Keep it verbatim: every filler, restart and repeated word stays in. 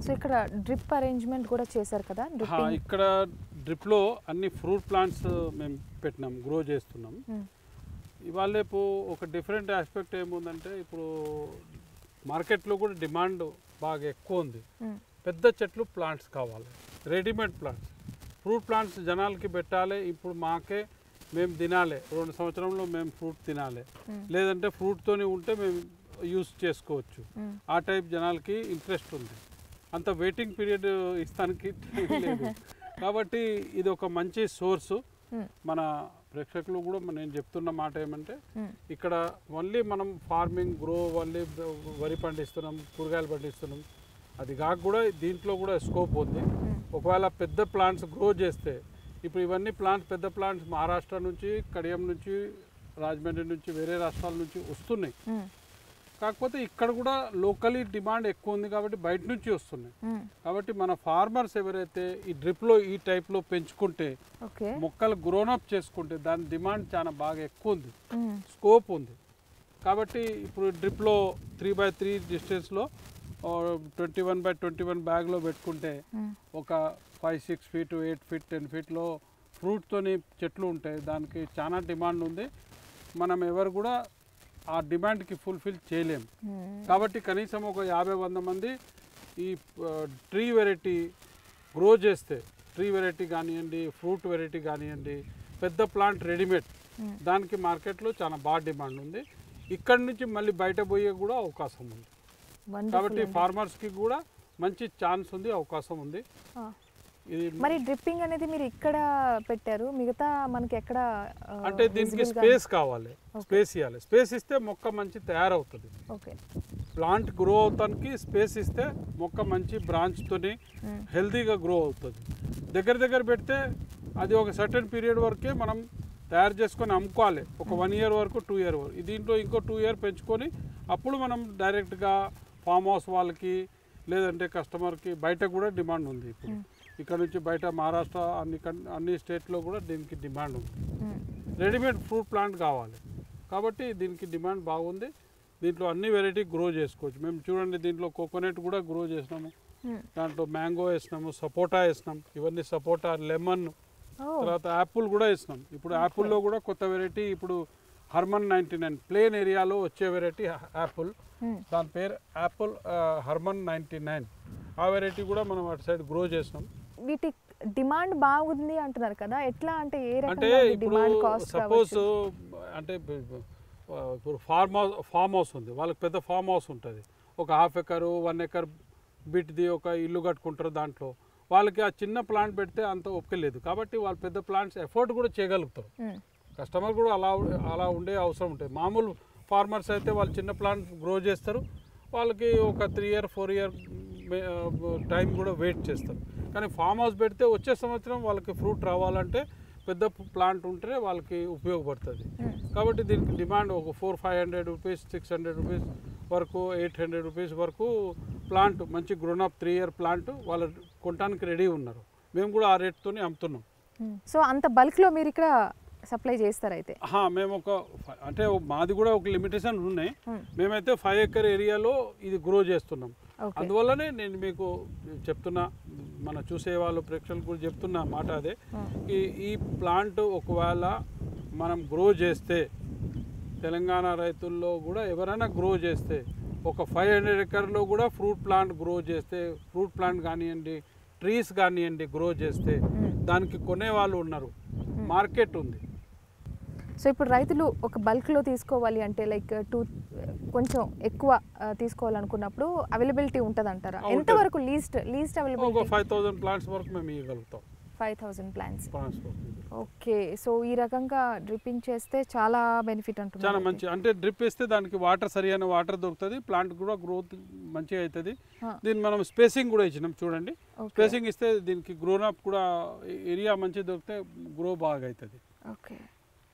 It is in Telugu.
సో ఇక్కడ డ్రిప్ అరేంజ్మెంట్ కూడా చేశారు కదా? ఇక్కడ డ్రిప్లో అన్ని ఫ్రూట్ ప్లాంట్స్ మేము పెట్టినాం, గ్రో చేస్తున్నాం. ఇవాళ రేపు ఒక డిఫరెంట్ ఆస్పెక్ట్ ఏముందంటే ఇప్పుడు మార్కెట్లో కూడా డిమాండ్ బాగా ఎక్కువ ఉంది. పెద్ద చెట్లు ప్లాంట్స్ కావాలి, రెడీమేడ్ ప్లాంట్స్. ఫ్రూట్ ప్లాంట్స్ జనాలకి పెట్టాలి, ఇప్పుడు మాకే మేము తినాలి, రెండు సంవత్సరంలో మేము ఫ్రూట్ తినాలి, లేదంటే ఫ్రూట్తోనే ఉంటే మేము యూస్ చేసుకోవచ్చు. ఆ టైప్ జనాలకి ఇంట్రెస్ట్ ఉంది, అంత వెయిటింగ్ పీరియడ్ ఇస్తానికి లేదు. కాబట్టి ఇది ఒక మంచి సోర్సు. మన ప్రేక్షకులు కూడా నేను చెప్తున్న మాట ఏమంటే ఇక్కడ ఓన్లీ మనం ఫార్మింగ్ గ్రో ఓన్లీ వరి పండిస్తున్నాం, కూరగాయలు పండిస్తున్నాం, అది కాక కూడా దీంట్లో కూడా స్కోప్ ఉంది. ఒకవేళ పెద్ద ప్లాంట్స్ గ్రో చేస్తే, ఇప్పుడు ఇవన్నీ ప్లాంట్స్ పెద్ద ప్లాంట్స్ మహారాష్ట్ర నుంచి, కడియం నుంచి, రాజమండ్రి నుంచి, వేరే రాష్ట్రాల నుంచి వస్తున్నాయి. కాకపోతే ఇక్కడ కూడా లోకలీ డిమాండ్ ఎక్కువ ఉంది కాబట్టి బయట నుంచి వస్తున్నాయి. కాబట్టి మన ఫార్మర్స్ ఎవరైతే ఈ డ్రిప్లో ఈ టైప్లో పెంచుకుంటే, మొక్కలు గ్రోనప్ చేసుకుంటే దాని డిమాండ్ చాలా బాగా ఎక్కువ ఉంది, స్కోప్ ఉంది. కాబట్టి ఇప్పుడు డ్రిప్లో త్రీ బై త్రీ డిస్టెన్స్లో twenty one by twenty one బ్యాగ్లో పెట్టుకుంటే ఒక five six feet eight feet ten ఫీట్లో ఫ్రూట్తోని చెట్లు ఉంటాయి. దానికి చాలా డిమాండ్ ఉంది. మనం ఎవరు కూడా ఆ డిమాండ్కి ఫుల్ఫిల్ చేయలేము. కాబట్టి కనీసం ఒక యాభై వంద మంది ఈ ట్రీ వెరైటీ గ్రో చేస్తే, ట్రీ వెరైటీ కానివ్వండి, ఫ్రూట్ వెరైటీ కానివ్వండి, పెద్ద ప్లాంట్ రెడీమేడ్, దానికి మార్కెట్లో చాలా బాగా డిమాండ్ ఉంది. ఇక్కడి నుంచి మళ్ళీ బయట పోయే కూడా అవకాశం ఉంది. కాబట్టి ఫార్మర్స్కి కూడా మంచి ఛాన్స్ ఉంది, అవకాశం ఉంది. మరి డ్రిప్పింగ్ అనేది మీరు ఇక్కడ పెట్టారు, మిగతా మనకి ఎక్కడ? అంటే దీనికి స్పేస్ కావాలి, స్పేస్ ఇవ్వాలి. స్పేస్ ఇస్తే మొక్క మంచి తయారవుతుంది. ప్లాంట్ గ్రో అవటానికి స్పేస్ ఇస్తే మొక్క మంచి బ్రాంచ్తోని హెల్తీగా గ్రో అవుతుంది. దగ్గర దగ్గర పెడితే అది ఒక సర్టెన్ పీరియడ్ వరకే మనం తయారు చేసుకొని అమ్ముకోవాలి, ఒక వన్ ఇయర్ వరకు, టూ ఇయర్ వరకు. దీంట్లో ఇంకో టూ ఇయర్ పెంచుకొని అప్పుడు మనం డైరెక్ట్గా ఫామ్ హౌస్ వాళ్ళకి, లేదంటే కస్టమర్కి బయట కూడా డిమాండ్ ఉంది. ఇప్పుడు ఇక్కడ నుంచి బయట మహారాష్ట్ర అన్ని అన్ని స్టేట్లో కూడా దీనికి డిమాండ్ ఉంది. రెడీమేడ్ ఫ్రూట్ ప్లాంట్ కావాలి కాబట్టి దీనికి డిమాండ్ బాగుంది. దీంట్లో అన్ని వెరైటీ గ్రో చేసుకోవచ్చు. మేము చూడండి దీంట్లో కోకోనట్ కూడా గ్రో చేసినాము, దాంట్లో మ్యాంగో వేసినాము, సపోటా వేసినాం, ఇవన్నీ సపోటా, లెమన్, తర్వాత యాపిల్ కూడా వేసినాం. ఇప్పుడు యాపిల్లో కూడా కొత్త వెరైటీ, ఇప్పుడు హర్మన్ నైంటీ నైన్ ప్లేన్ ఏరియాలో వచ్చే వెరైటీ యాపిల్, దాని పేరు యాపిల్ హర్మన్ నైంటీ నైన్. ఆ వెరైటీ కూడా మనం అటు సైడ్ గ్రో చేసినాం. వీటి డిమాండ్ బాగుంది అంటున్నారు కదా, ఎట్లా అంటే ఏ అంటే ఇప్పుడు సపోజ్ అంటే ఇప్పుడు ఫార్మ్ హౌస్ ఫామ్ హౌస్ ఉంది, వాళ్ళకి పెద్ద ఫామ్ హౌస్ ఉంటుంది, ఒక హాఫ్ ఎకరు వన్ ఎకర్ బిట్ది ఒక ఇల్లు కట్టుకుంటారు. దాంట్లో వాళ్ళకి ఆ చిన్న ప్లాంట్ పెడితే అంత ఒప్పుకోలేదు. కాబట్టి వాళ్ళు పెద్ద ప్లాంట్స్ ఎఫోర్డ్ కూడా చేయగలుగుతారు. కస్టమర్ కూడా అలా అలా ఉండే అవసరం ఉంటుంది. మామూలు ఫార్మర్స్ అయితే వాళ్ళు చిన్న ప్లాంట్ గ్రో చేస్తారు, వాళ్ళకి ఒక three year four year time కూడా వెయిట్ చేస్తారు. కానీ ఫామ్ హౌస్ పెడితే వచ్చే సంవత్సరం వాళ్ళకి ఫ్రూట్ రావాలంటే పెద్ద ప్లాంట్ ఉంటే వాళ్ళకి ఉపయోగపడుతుంది. కాబట్టి దీనికి డిమాండ్ ఒక four five hundred rupees six hundred rupees వరకు ఎయిట్ హండ్రెడ్ రూపీస్ వరకు ప్లాంట్, మంచి గ్రోనప్ త్రీ ఇయర్ ప్లాంట్ వాళ్ళు కొనడానికి రెడీ ఉన్నారు. మేము కూడా ఆ రేట్తోనే అమ్ముతున్నాం. సో అంత బల్క్లో మీరు ఇక్కడ సప్లై చేస్తారు అయితే? మేము ఒక అంటే మాది కూడా ఒక లిమిటేషన్ ఉన్నాయి. మేమైతే ఫైవ్ ఎకర్ ఏరియాలో ఇది గ్రో చేస్తున్నాం. అందువల్లనే నేను మీకు చెప్తున్నా, మన చూసే వాళ్ళు ప్రేక్షకులు కూడా చెప్తున్న మాట అదే, ఈ ఈ ప్లాంట్ ఒకవేళ మనం గ్రో చేస్తే, తెలంగాణ రైతుల్లో కూడా ఎవరైనా గ్రో చేస్తే, ఒక ఫైవ్ హండ్రెడ్ ఎకర్లో కూడా ఫ్రూట్ ప్లాంట్ గ్రో చేస్తే, ఫ్రూట్ ప్లాంట్ కానివ్వండి, ట్రీస్ కానివ్వండి గ్రో చేస్తే దానికి కొనే వాళ్ళు ఉన్నారు, మార్కెట్ ఉంది. సో ఇప్పుడు రైతులు ఒక బల్క్లో తీసుకోవాలి అంటే లైక్ టూ కొంచెం ఎక్కువ తీసుకోవాలనుకున్నప్పుడు అవైలబిలిటీ ఉంటుంది అంటారా? ఎంతవరకు least least availability? Five thousand plants వరకు మేము ఇవ్వగలుగుతాం. Five thousand plants. Okay. So ఈ రకంగా డ్రిప్పింగ్ చేస్తే చాలా బెనిఫిట్ అంటున్నారు. చాలా మంచి, అంటే డ్రిప్ వేస్తే దానికి వాటర్ సరైన వాటర్ దొరుకుతుంది, ప్లాంట్ కూడా గ్రోత్ మంచిగా అవుతుంది. దీన్ని మనం స్పేసింగ్ కూడా ఇచ్చినాం చూడండి. స్పేసింగ్ ఇస్తే దీనికి గ్రోనప్ కూడా ఏరియా మంచిగా దొరికితే గ్రో బాగా అవుతుంది. ఓకే.